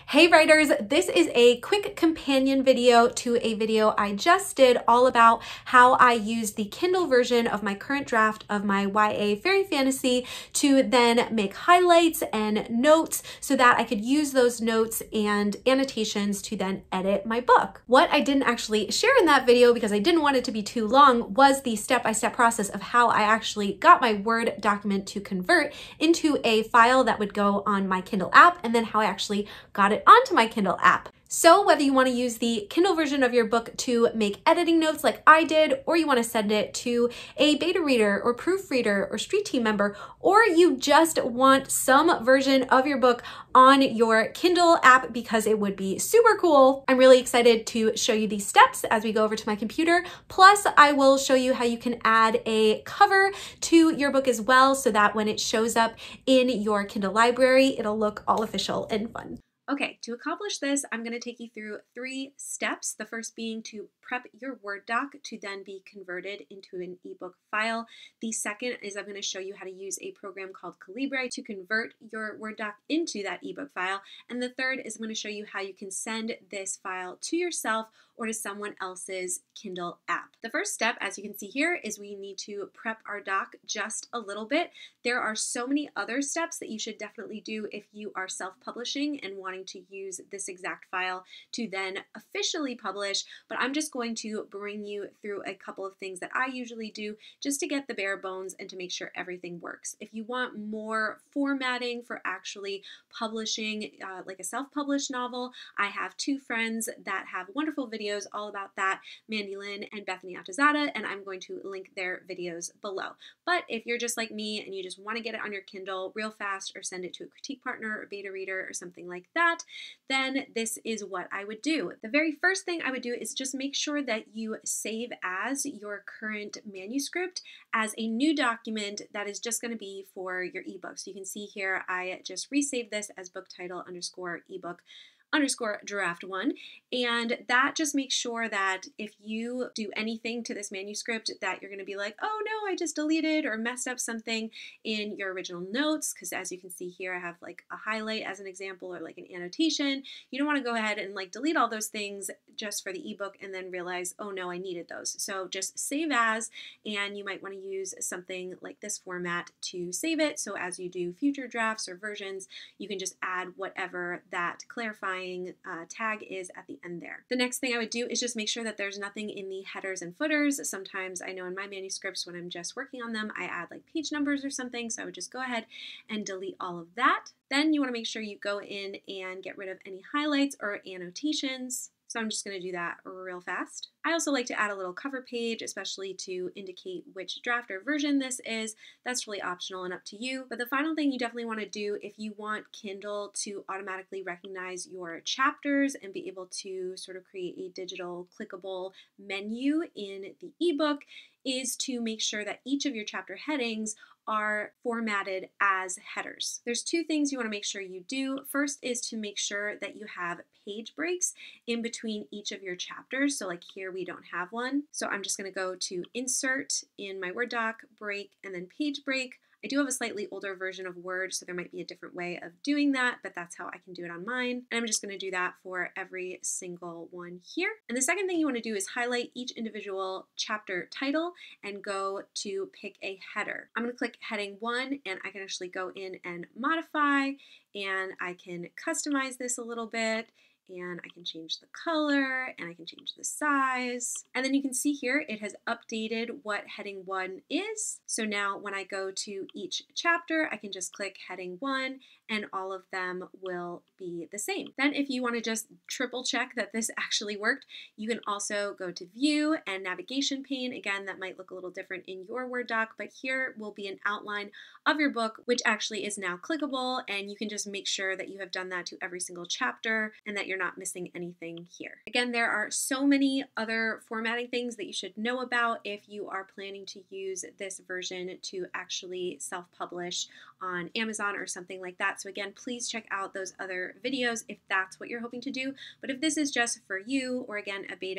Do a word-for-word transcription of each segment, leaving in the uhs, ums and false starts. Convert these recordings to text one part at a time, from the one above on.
Hey writers, this is a quick companion video to a video I just did all about how I use the Kindle version of my current draft of my Y A fairy fantasy to then make highlights and notes so that I could use those notes and annotations to then edit my book. What I didn't actually share in that video because I didn't want it to be too long was the step-by-step process of how I actually got my Word document to convert into a file that would go on my Kindle app, and then how I actually got it onto my Kindle app. So whether you want to use the Kindle version of your book to make editing notes like I did, or you want to send it to a beta reader or proofreader or street team member, or you just want some version of your book on your Kindle app because it would be super cool, I'm really excited to show you these steps as we go over to my computer. Plus, I will show you how you can add a cover to your book as well so that when it shows up in your Kindle library, it'll look all official and fun. Okay, to accomplish this, I'm going to take you through three steps. The first being to prep your Word doc to then be converted into an ebook file. The second is I'm going to show you how to use a program called Calibri to convert your Word doc into that ebook file. And the third is I'm going to show you how you can send this file to yourself or to someone else's Kindle app. The first step, as you can see here, is we need to prep our doc just a little bit. There are so many other steps that you should definitely do if you are self-publishing and wanting to use this exact file to then officially publish, but I'm just going to bring you through a couple of things that I usually do just to get the bare bones and to make sure everything works. If you want more formatting for actually publishing uh, like a self-published novel, I have two friends that have wonderful videos all about that, Mandy Lynn and Bethany Atazada, and I'm going to link their videos below. But if you're just like me and you just want to get it on your Kindle real fast or send it to a critique partner or beta reader or something like that, then this is what I would do. The very first thing I would do is just make sure that you save as your current manuscript as a new document that is just going to be for your ebook. So you can see here I just resaved this as book title underscore ebook underscore draft one, and that just makes sure that if you do anything to this manuscript that you're going to be like, oh no, I just deleted or messed up something in your original notes, because as you can see here I have like a highlight as an example or like an annotation. You don't want to go ahead and like delete all those things just for the ebook and then realize, oh no, I needed those. So just save as, and you might want to use something like this format to save it, so as you do future drafts or versions you can just add whatever that clarifying Uh, tag is at the end there. The next thing I would do is just make sure that there's nothing in the headers and footers. Sometimes I know in my manuscripts when I'm just working on them I add like page numbers or something, so I would just go ahead and delete all of that. Then you want to make sure you go in and get rid of any highlights or annotations. So I'm just going to do that real fast. I also like to add a little cover page, especially to indicate which draft or version this is. That's really optional and up to you. But the final thing you definitely want to do if you want Kindle to automatically recognize your chapters and be able to sort of create a digital clickable menu in the ebook is to make sure that each of your chapter headings are formatted as headers. There's two things you want to make sure you do. First is to make sure that you have page breaks in between each of your chapters. So like here we don't have one. So I'm just going to go to Insert in my Word doc, Break, and then Page Break. I do have a slightly older version of Word, so there might be a different way of doing that, but that's how I can do it on mine. And I'm just going to do that for every single one here. And the second thing you want to do is highlight each individual chapter title and go to pick a header. I'm going to click heading one, and I can actually go in and modify, and I can customize this a little bit, and I can change the color, and I can change the size. And then you can see here it has updated what heading one is. So now when I go to each chapter, I can just click heading one and all of them will be the same. Then if you want to just triple check that this actually worked, you can also go to View and Navigation pane. Again, that might look a little different in your Word doc, but here will be an outline of your book, which actually is now clickable, and you can just make sure that you have done that to every single chapter and that you're not missing anything here. Again, there are so many other formatting things that you should know about if you are planning to use this version to actually self-publish on Amazon or something like that. So again, please check out those other videos if that's what you're hoping to do. But if this is just for you, or again, a beta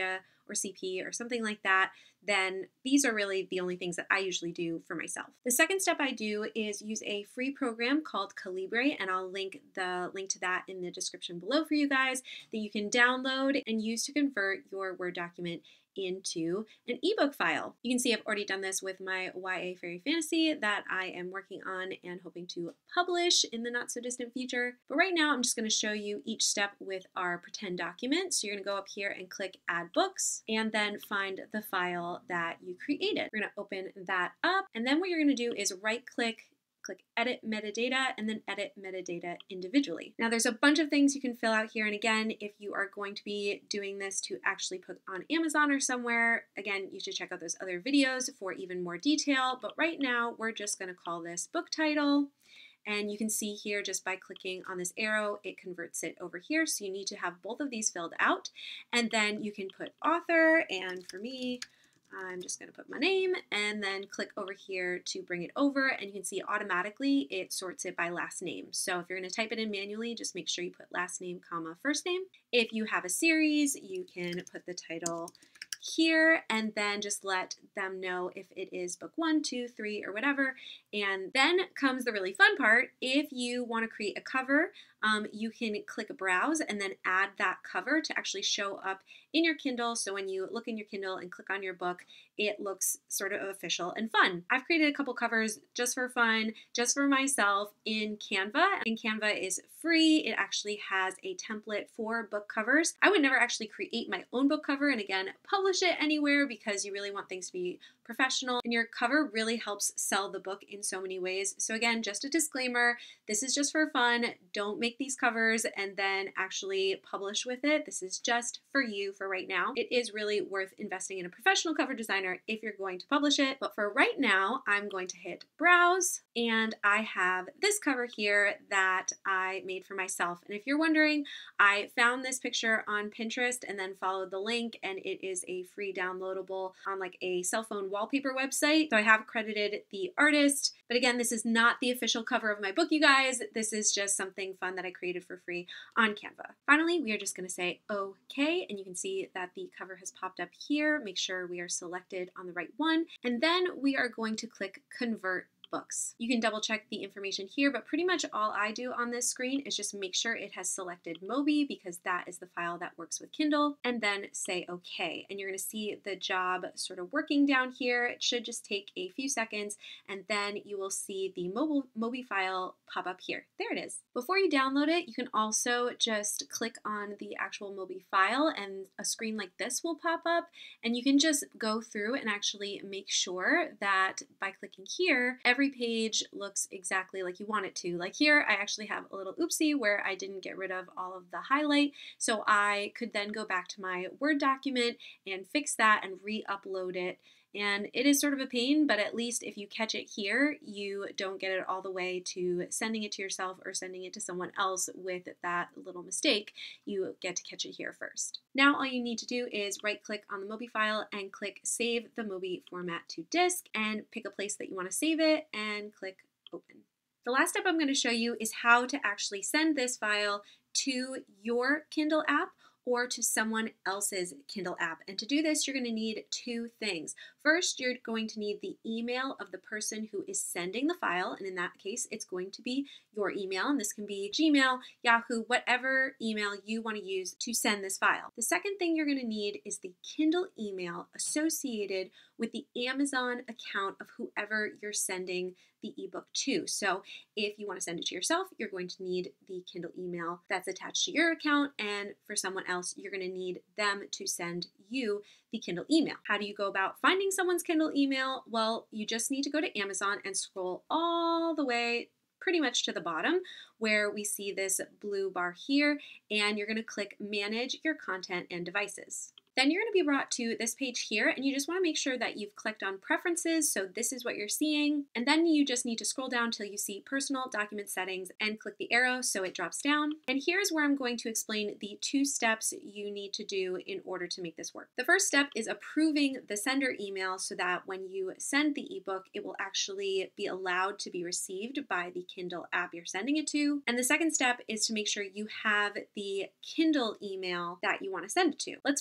or C P or something like that, then these are really the only things that I usually do for myself. The second step I do is use a free program called Calibre, and I'll link the link to that in the description below for you guys, that you can download and use to convert your Word document into an ebook file. You can see I've already done this with my Y A Fairy Fantasy that I am working on and hoping to publish in the not so distant future. But right now I'm just going to show you each step with our pretend document. So you're going to go up here and click Add Books and then find the file that you created. We're going to open that up, and then what you're going to do is right click, click Edit Metadata, and then edit metadata individually. Now there's a bunch of things you can fill out here, and again, if you are going to be doing this to actually put on Amazon or somewhere, again, you should check out those other videos for even more detail, but right now we're just going to call this book title. And you can see here just by clicking on this arrow, it converts it over here. So you need to have both of these filled out, and then you can put author, and for me, I'm just going to put my name and then click over here to bring it over, and you can see automatically it sorts it by last name. So if you're going to type it in manually, just make sure you put last name, comma, first name. If you have a series, you can put the title here and then just let them know if it is book one, two, three, or whatever. And then comes the really fun part. If you want to create a cover, um, you can click Browse and then add that cover to actually show up in your Kindle. So when you look in your Kindle and click on your book, it looks sort of official and fun. I've created a couple covers just for fun, just for myself in Canva. And Canva is free. It actually has a template for book covers. I would never actually create my own book cover and again, publish it anywhere because you really want things to be professional, and your cover really helps sell the book in so many ways. So again, just a disclaimer, this is just for fun. Don't make these covers and then actually publish with it. This is just for you for right now. It is really worth investing in a professional cover designer if you're going to publish it. But for right now, I'm going to hit Browse, and I have this cover here that I made for myself. And if you're wondering, I found this picture on Pinterest and then followed the link, and it is a free downloadable on like a cell phone wallpaper website. So I have credited the artist, but again, this is not the official cover of my book, you guys. This is just something fun that I created for free on Canva. Finally, we are just going to say okay, and you can see that the cover has popped up here. Make sure we are selected on the right one, and then we are going to click Convert Books. You can double check the information here, but pretty much all I do on this screen is just make sure it has selected Mobi because that is the file that works with Kindle, and then say okay. And you're going to see the job sort of working down here. It should just take a few seconds, and then you will see the mobile Mobi file pop up here. There it is. Before you download it, you can also just click on the actual Mobi file and a screen like this will pop up, and you can just go through and actually make sure that by clicking here, every Every page looks exactly like you want it to. Like here, I actually have a little oopsie where I didn't get rid of all of the highlight. So I could then go back to my Word document and fix that and re-upload it. And it is sort of a pain, but at least if you catch it here, you don't get it all the way to sending it to yourself or sending it to someone else with that little mistake. You get to catch it here first. Now all you need to do is right click on the Mobi file and click Save the Mobi Format to Disk and pick a place that you want to save it and click Open. The last step I'm going to show you is how to actually send this file to your Kindle app or to someone else's Kindle app. And to do this, you're going to need two things. First, you're going to need the email of the person who is sending the file, and in that case, it's going to be your email, and this can be Gmail, Yahoo, whatever email you want to use to send this file. The second thing you're going to need is the Kindle email associated with the Amazon account of whoever you're sending the ebook to. So if you want to send it to yourself, you're going to need the Kindle email that's attached to your account, and for someone else, you're going to need them to send you the Kindle email. How do you go about finding someone's Kindle email? Well, you just need to go to Amazon and scroll all the way pretty much to the bottom where we see this blue bar here, and you're going to click Manage Your Content and Devices. Then you're going to be brought to this page here, and you just want to make sure that you've clicked on Preferences, so this is what you're seeing. And then you just need to scroll down till you see Personal Document Settings and click the arrow so it drops down. And here's where I'm going to explain the two steps you need to do in order to make this work. The first step is approving the sender email so that when you send the ebook, it will actually be allowed to be received by the Kindle app you're sending it to. And the second step is to make sure you have the Kindle email that you want to send it to. Let's first talk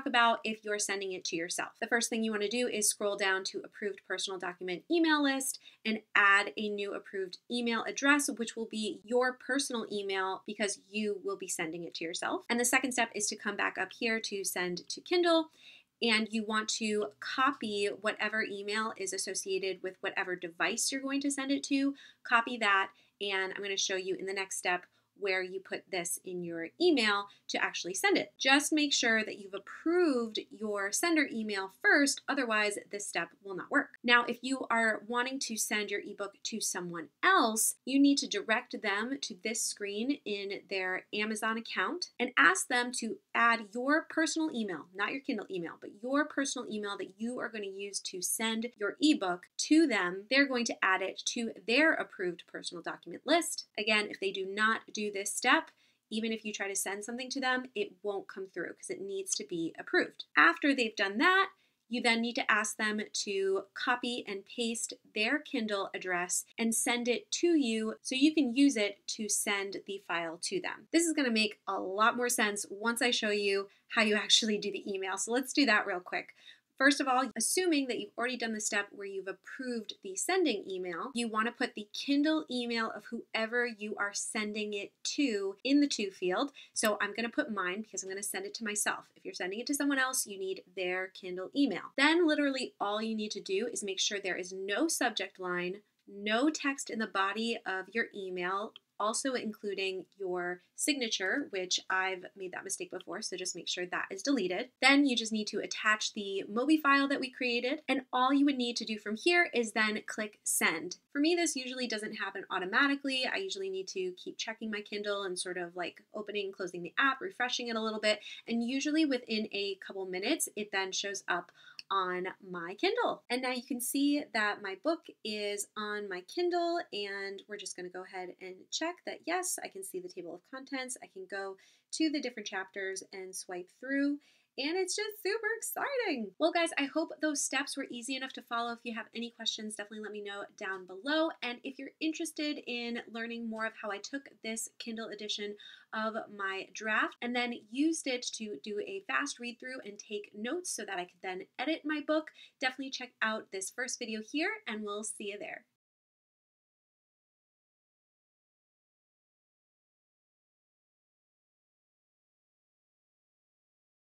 about if you're sending it to yourself. The first thing you want to do is scroll down to approved personal document email list and add a new approved email address, which will be your personal email because you will be sending it to yourself. And the second step is to come back up here to send to Kindle, and you want to copy whatever email is associated with whatever device you're going to send it to. Copy that, and I'm going to show you in the next step where you put this in your email to actually send it. Just make sure that you've approved your sender email first, otherwise this step will not work. Now, if you are wanting to send your ebook to someone else, you need to direct them to this screen in their Amazon account and ask them to add your personal email, not your Kindle email, but your personal email that you are going to use to send your ebook to them. They're going to add it to their approved personal document list. Again, if they do not do this step, even if you try to send something to them, it won't come through because it needs to be approved. After they've done that, you then need to ask them to copy and paste their Kindle address and send it to you so you can use it to send the file to them. This is going to make a lot more sense once I show you how you actually do the email. So let's do that real quick. First of all, assuming that you've already done the step where you've approved the sending email, you want to put the Kindle email of whoever you are sending it to in the to field. So I'm going to put mine because I'm going to send it to myself. If you're sending it to someone else, you need their Kindle email. Then literally all you need to do is make sure there is no subject line, no text in the body of your email, also including your signature, which I've made that mistake before, so just make sure that is deleted. Then you just need to attach the Mobi file that we created, and all you would need to do from here is then click send. For me, this usually doesn't happen automatically. I usually need to keep checking my Kindle and sort of like opening and closing the app, refreshing it a little bit, and usually within a couple minutes, it then shows up on my Kindle. And now you can see that my book is on my Kindle, and we're just going to go ahead and check that yes, I can see the table of contents. I can go to the different chapters and swipe through, and it's just super exciting. Well, guys, I hope those steps were easy enough to follow. If you have any questions, definitely let me know down below. And if you're interested in learning more of how I took this Kindle edition of my draft and then used it to do a fast read through and take notes so that I could then edit my book, definitely check out this first video here, and we'll see you there.